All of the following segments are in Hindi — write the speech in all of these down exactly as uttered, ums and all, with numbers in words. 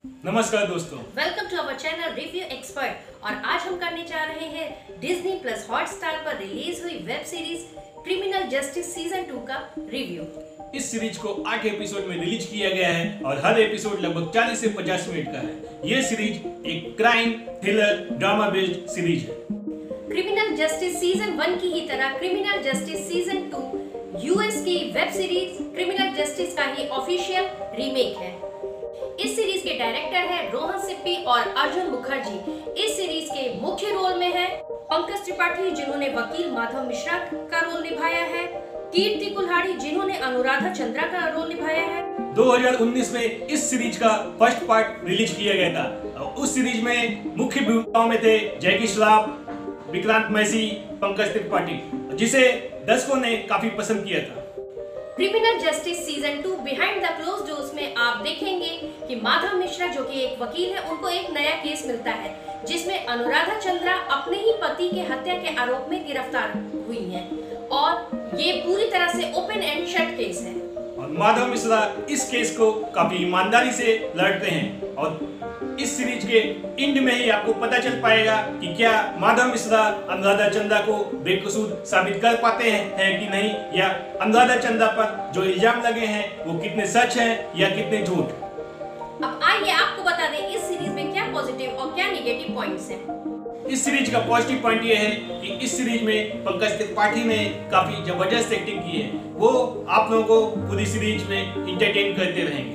नमस्कार दोस्तों, welcome to our channel review expert. और आज हम करने जा रहे हैं डिज्नी प्लस हॉटस्टार पर रिलीज हुई web series criminal justice season two का रिव्यू। इस सीरीज को आठ एपिसोड में रिलीज किया गया है और हर एपिसोड लगभग चालीस से पचास मिनट का है। ये सीरीज एक crime thriller drama based series है। क्रिमिनल जस्टिस सीजन वन की ही तरह criminal justice season two US की वेब सीरीज क्रिमिनल जस्टिस का ही ऑफिशियल रीमेक है। इस सीरीज के डायरेक्टर है रोहन सिप्पी और अर्जुन मुखर्जी। इस सीरीज के मुख्य रोल में है पंकज त्रिपाठी, जिन्होंने वकील माधव मिश्रा का रोल निभाया है, कीर्ति कुल्हाड़ी, जिन्होंने अनुराधा चंद्रा का रोल निभाया है। दो हज़ार उन्नीस में इस सीरीज का फर्स्ट पार्ट रिलीज किया गया था। उस सीरीज में मुख्य भूमिकाओं में थे जैकी श्रॉफ, विक्रांत मैसी, पंकज त्रिपाठी, जिसे दर्शकों ने काफी पसंद किया था। Criminal justice season two behind the close doors में आप देखेंगे कि माधव मिश्रा, जो कि एक वकील है, उनको एक नया केस मिलता है जिसमें अनुराधा चंद्रा अपने ही पति के हत्या के आरोप में गिरफ्तार हुई हैं और ये पूरी तरह से ओपन एंड शट केस है। और माधव मिश्रा इस केस को काफी ईमानदारी से लड़ते हैं और इस सीरीज के एंड में ही आपको पता चल पाएगा कि क्या माधव मिश्रा अनुराधा चंद्रा को बेकसूर साबित कर पाते हैं है कि नहीं, या अनुराधा चंद्रा पर जो इल्जाम लगे हैं वो कितने सच हैं या कितने झूठ। अब आइए आपको बता दें इस सीरीज में क्या पॉजिटिव और क्या नेगेटिव पॉइंट्स हैं। इस सीरीज का पॉजिटिव पॉइंट ये है कि इस सीरीज में पंकज त्रिपाठी ने काफी जबरदस्त एक्टिंग की है। वो आप लोगों को पूरी सीरीज में इंटरटेन करते रहेंगे।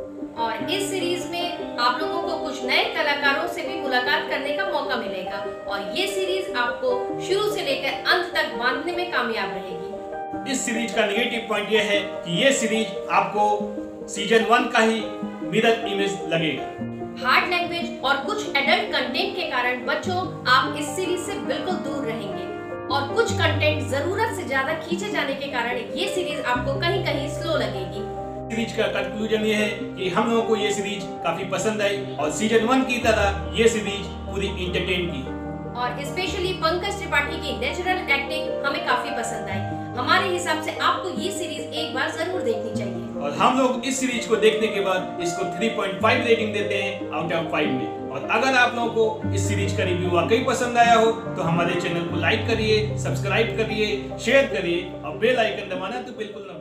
और इस सीरीज में आप लोगों को कुछ नए कलाकारों से भी मुलाकात करने का मौका मिलेगा और ये सीरीज आपको शुरू से लेकर अंत तक बांधने में कामयाब रहेगी। इस सीरीज का नेगेटिव पॉइंट ये है कि ये सीरीज आपको सीजन वन का ही मिरर इमेज लगेगा। हार्ड लैंग्वेज और कुछ एडल्ट कंटेंट के कारण बच्चों आप इस सीरीज से बिल्कुल दूर रहेंगे और कुछ कंटेंट जरूरत से ज्यादा खींचे जाने के कारण ये सीरीज आपको कहीं कहीं स्लो लगेगी। सीरीज का कंक्लूजन ये है कि हम लोगों को ये सीरीज काफी पसंद आई और सीजन वन की तरह ये सीरीज पूरी इंटरटेन की और स्पेशली पंकज त्रिपाठी की नेचुरल एक्टिंग हमें काफी पसंद आई। हमारे हिसाब से आपको ये सीरीज एक बार जरूर देखनी चाहिए। और हम लोग इस सीरीज को देखने के बाद इसको तीन पॉइंट पाँच रेटिंग देते हैं आउट ऑफ पाँच में। और अगर आप लोगों को इस सीरीज का रिव्यू वाकई पसंद आया हो तो हमारे चैनल को लाइक करिए, सब्सक्राइब करिए, शेयर करिए और बेल आइकन दबाना तो बिल्कुल न